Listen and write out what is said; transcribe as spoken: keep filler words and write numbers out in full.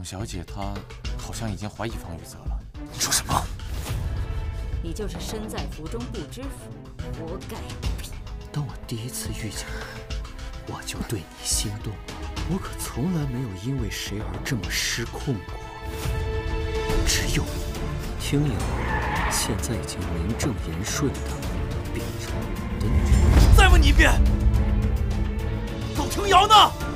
小姐她好像已经怀疑方宇泽了。 你说什么？ 你就是身在福中不知福，活该不平。 当我第一次遇见你，我就对你心动了。我可从来没有因为谁而这么失控过。只有你，听瑶，现在已经名正言顺的变成我的女人。 再问你一遍，董听瑶呢？